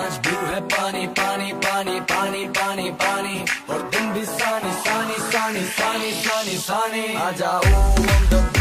आज ब्लू है पानी पानी पानी पानी पानी पानी, और तुम भी सानी सानी सानी सानी सानी सानी। आ जाओ